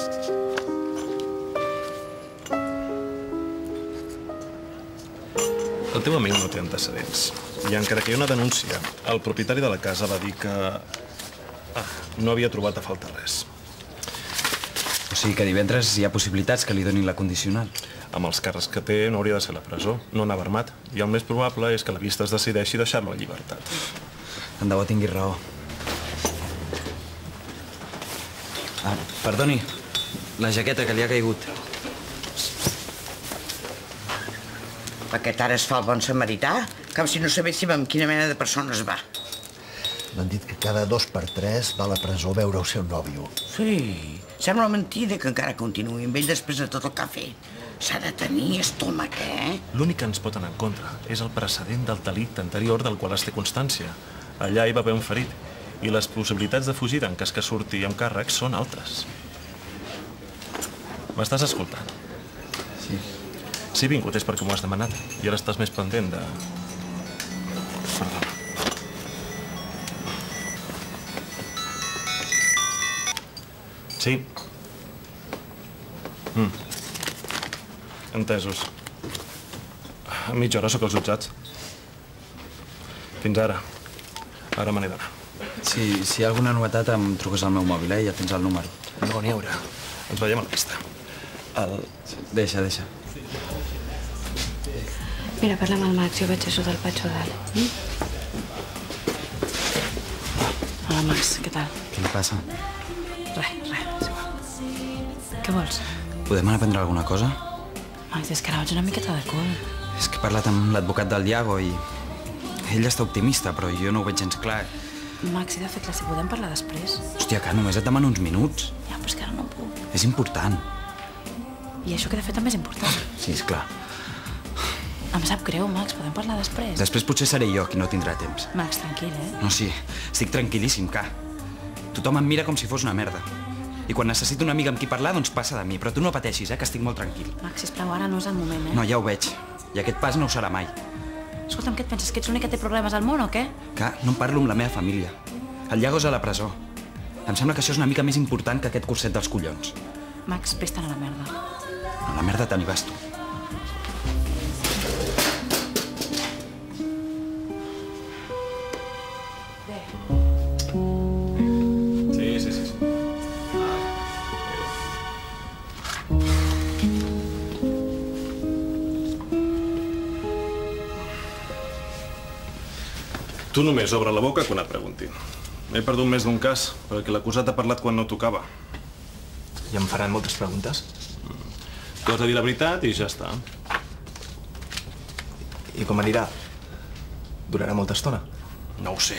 El teu amic no té antecedents. I encara que hi ha una denúncia, el propietari de la casa va dir que no havia trobat a faltar res. O sigui que divendres hi ha possibilitats que li donin la condicional. Amb els càrrecs que té no hauria de ser a la presó, no anava armat. I el més probable és que la vista es decideixi deixar-lo en llibertat. Tant de bo tinguis raó. Perdoni, la jaqueta que li ha caigut. Aquest ara es fa el bon samarità, com si no sabéssim amb quina mena de persones va. M'han dit que cada 2 per 3 va a la presó a veure el seu nòvio. Sí, sembla mentida que encara continuï amb ell després de tot el que ha fet. S'ha de tenir estómac, eh? L'únic que ens pot anar en contra és el precedent del delicte anterior del qual es té constància. Allà hi va haver un ferit, i les possibilitats de fugida en cas que surti amb càrrecs són altres. M'estàs escoltant? Sí. Si he vingut és perquè m'ho has demanat, i ara estàs més pendent de... Perdó. Sí. Entesos. A mitja hora sóc als jutjats. Fins ara. Ara me n'he d'anar. Si hi ha alguna novetat em truques al meu mòbil, Ja tens el número. No n'hi haurà. Ens veiem a la pista. Deixa. Mira, parla amb el Max, jo veig això del Patxo dalt. Hola, Max, què tal? Què li passa? Res, és igual. Què vols? Podem anar a prendre alguna cosa? Max, és que ara vaig una miqueta de cul. És que he parlat amb l'advocat del Iago i... ell està optimista, però jo no ho veig gens clar. Max, de fet, si podem parlar després. Hòstia, que només et demano uns minuts. Ja, però és que ara no puc. És important. I això que de fet també és important. Sí, esclar. Em sap greu, Max, podem parlar després. Després potser seré jo qui no tindrà temps. Max, tranquil, No, sí, estic tranquil·líssim, que... Tothom em mira com si fos una merda. I quan necessito una amiga amb qui parlar, doncs passa de mi. Però tu no pateixis, que estic molt tranquil. Max, sisplau, ara no és el moment, No, ja ho veig. I aquest pas no ho serà mai. Escolta'm, què et penses, que ets l'únic que té problemes al món, o què? Que no en parlo amb la meva família. El Iago és a la presó. Em sembla que això és una mica més important que aquest curset dels collons. Max, vés-te'n a la merda. A la merda te n'hi vas tu. Sí. Tu només obre la boca quan et preguntin. He perdut més d'un cas, perquè l'acusat ha parlat quan no tocava. I em faran moltes preguntes? Tu has de dir la veritat i ja està. I com anirà? Durarà molta estona? No ho sé.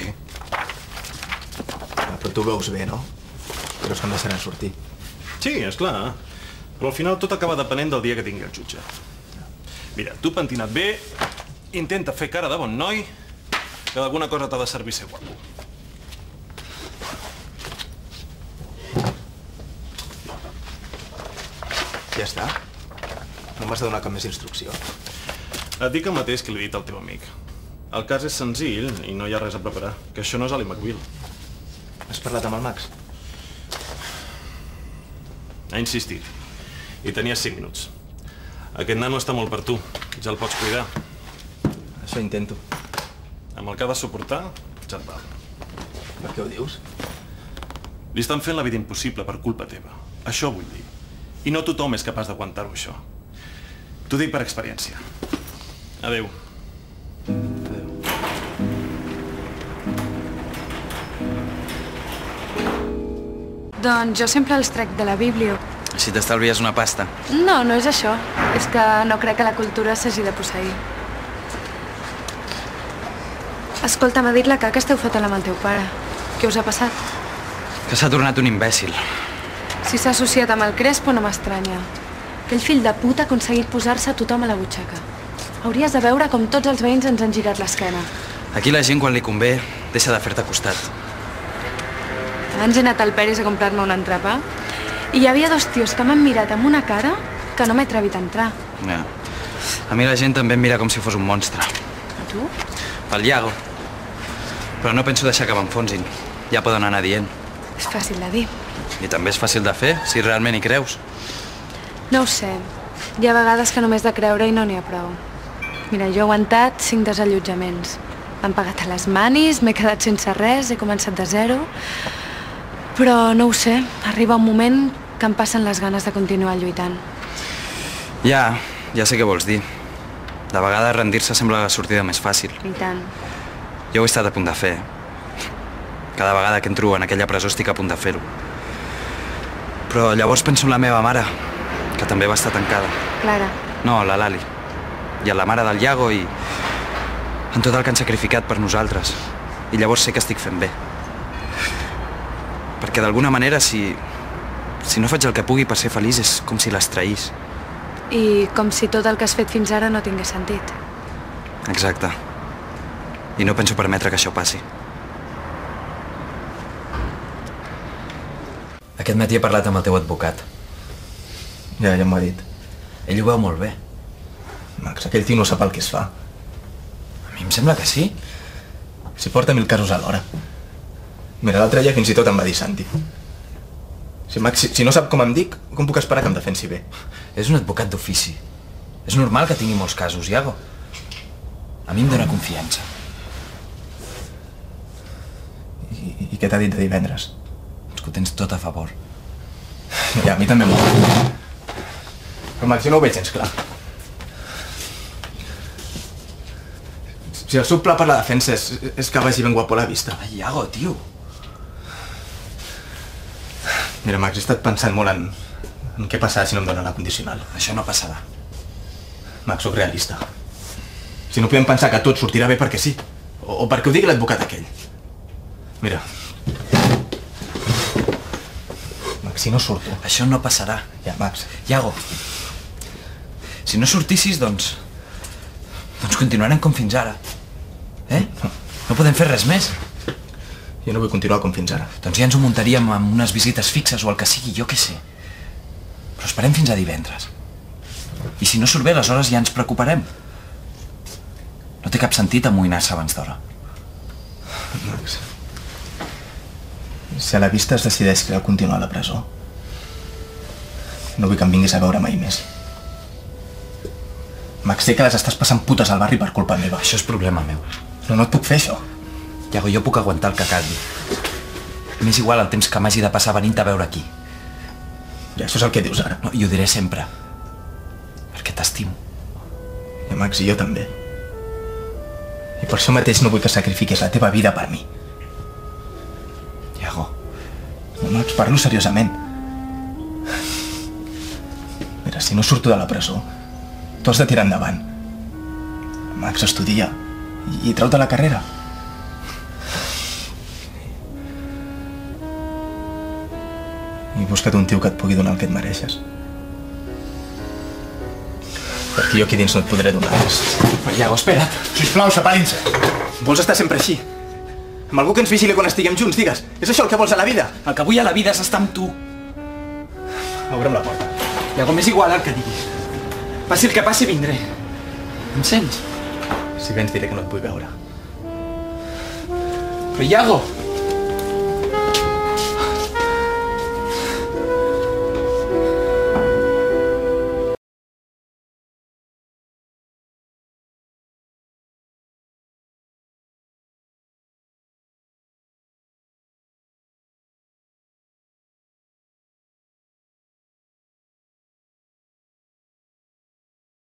Però tu ho veus bé, no? Creus que em deixaran sortir? Sí, esclar. Però al final tot acaba depenent del dia que tingui el jutge. Mira, tu pentina't bé, intenta fer cara de bon noi, que d'alguna cosa t'ha de servir ser guapo. Ja està? No m'has de donar cap més instrucció? Et dic el mateix que li he dit al teu amic. El cas és senzill i no hi ha res a preparar, que això no és Ali McBeal. Has parlat amb el Max? Ha insistit. I tenies 5 minuts. Aquest nano està molt per tu. Ja el pots cuidar. Això intento. Amb el que ha de suportar, ja et val. Per què ho dius? Li estan fent la vida impossible per culpa teva. Això vull dir. I no tothom és capaç d'aguantar-ho, això. T'ho dic per experiència. Adéu. Adéu. Doncs jo sempre els trec de la Bíblia. Així t'estalvies una pasta. No, no és això. És que no crec que la cultura s'hagi de posseir. Escolta, m'ha dit la que esteu fotent amb el teu pare. Què us ha passat? Que s'ha tornat un imbècil. Si s'ha associat amb el Crespo no m'estranya. Aquell fill de puta ha aconseguit posar-se a tothom a la butxaca. Hauries de veure com tots els veïns ens han girat l'esquena. Aquí la gent, quan li convé, deixa de fer-te costat. Abans he anat al Peris a comprar-me un entrepà i hi havia 2 tios que m'han mirat amb una cara que no m'he atrevit a entrar. Ja. A mi la gent també em mira com si fos un monstre. A tu? El Iago. Però no penso deixar que m'enfonsin. Ja poden anar dient. És fàcil de dir. I també és fàcil de fer, si realment hi creus. No ho sé. Hi ha vegades que només de creure i no n'hi ha prou. Mira, jo he aguantat 5 desallotjaments. M'han pagat a les manis, m'he quedat sense res, he començat de zero. Però no ho sé, arriba un moment que em passen les ganes de continuar lluitant. Ja sé què vols dir. De vegades rendir-se sembla la sortida més fàcil. I tant. Jo ho he estat a punt de fer. Cada vegada que entro en aquella presó estic a punt de fer-ho. Però llavors penso en la meva mare, que també va estar tancada. Clara. No, la Lali. I en la mare del Iago i en tot el que han sacrificat per nosaltres. I llavors sé que estic fent bé. Perquè d'alguna manera, si no faig el que pugui per ser feliç, és com si les traís. I com si tot el que has fet fins ara no tingués sentit. Exacte. I no penso permetre que això passi. Aquest matí he parlat amb el teu advocat. Ja m'ho ha dit. Ell ho veu molt bé. Max, aquell tio no sap el que es fa. A mi em sembla que sí. Si porta 1000 casos alhora. Mira, l'altre dia fins i tot em va dir Santi. Max, si no sap com em dic, com puc esperar que em defensi bé? És un advocat d'ofici. És normal que tingui molts casos, Iago. A mi em dóna confiança. I què t'ha dit de divendres? És que ho tens tot a favor. Ja, a mi també m'ho va. Però Max, jo no ho veig gens clar. Si el seu pla per la defensa és que vagi ben guapo a la vista. Ai, Iago, tio. Mira, Max, he estat pensant molt en què passarà si no em donen la condicional. Això no passarà. Max, soc realista. Si no podem pensar que tot sortirà bé perquè sí. O perquè ho digui l'advocat aquell. Mira. Max, si no surto... Això no passarà. Ja, Max. Iago, si no sortissis, doncs continuarem com fins ara. No podem fer res més. Jo no vull continuar com fins ara. Doncs ja ens ho muntaríem amb unes visites fixes o el que sigui, jo què sé. Però esperem fins a divendres. I si no surt bé, aleshores ja ens preocuparem. No té cap sentit amoïnar-se abans d'hora. Max, si a la vista es decideix que cal continuar a la presó, no vull que em vinguis a veure mai més. Max, sé que les estàs passant putes al barri per culpa meva. Això és problema meu. No et puc fer això. Iago, jo puc aguantar el que calgui. M'és igual el temps que m'hagi de passar venint a veure aquí. Ja, això és el que dius ara. No, i ho diré sempre. Perquè t'estimo. Ja, Max, i jo també. I per això mateix no vull que sacrifiquis la teva vida per mi. Iago. No, Max, parlo seriosament. Mira, si no surto de la presó, tu has de tirar endavant. Max, estudia i treu-te la carrera. I busca't un tio que et pugui donar el que et mereixes. Perquè jo aquí dins no et podré donar res. Però Iago, espera't. Sisplau, separin-se. Vols estar sempre així? Amb algú que ens vigili quan estiguem junts, digues. És això el que vols a la vida? El que vull a la vida és estar amb tu. Obre'm la porta. Iago, m'és igual el que diguis. Passi el que passi, vindré. Em sents? Si vens diré que no et vull veure. Però Iago...